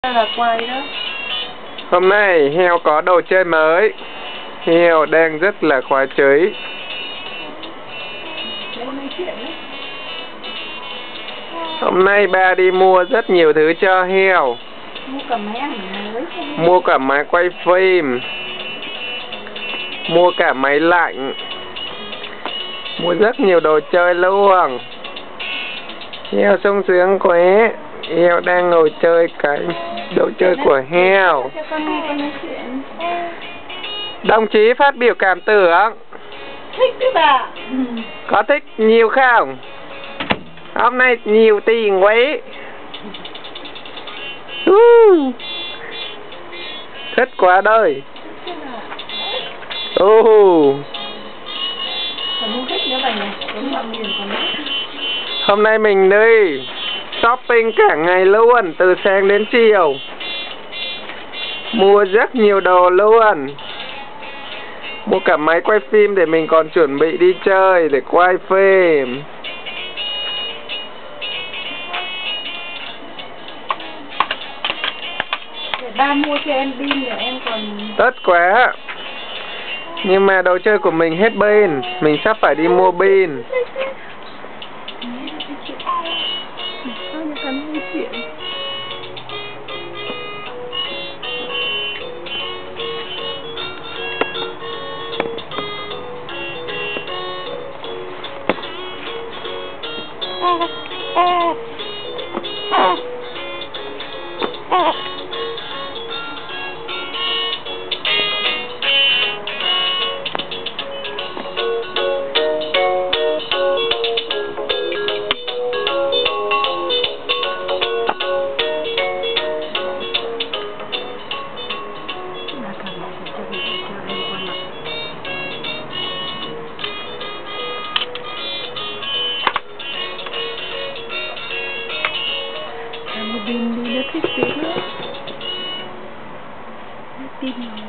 Là quay đó. Hôm nay heo có đồ chơi mới. Heo đang rất là khoái chí. Hôm nay ba đi mua rất nhiều thứ cho heo. Mua cả máy ảnh mới. Mua cả máy quay phim. Mua cả máy lạnh. Mua rất nhiều đồ chơi luôn. Heo sung sướng quá. Heo đang ngồi chơi cái đồ chơi của heo. Cho con nghe con nói chuyện. Đồng chí phát biểu cảm tưởng. Thích chứ bà. Có thích nhiều không? Hôm nay nhiều tiền quá. Thích quá đời. Không thích nữa vậy này. Hôm nay mình đi shopping cả ngày luôn, từ sáng đến chiều. Mua rất nhiều đồ luôn. Mua cả máy quay phim để mình còn chuẩn bị đi chơi để quay phim. Để ba mua cho em pin để em còn... Tất quá. Nhưng mà đồ chơi của mình hết pin. Mình sắp phải đi mua pin. Pin đi nó thích xíu nữa. Pin rồi.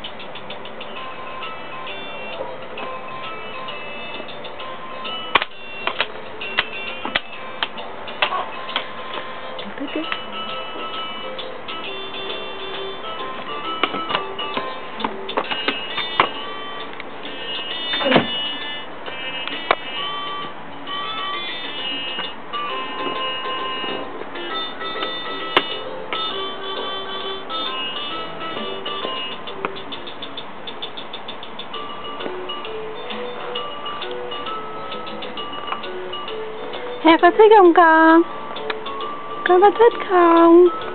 Thích đấy. Heo có thích không con? Con có thích không?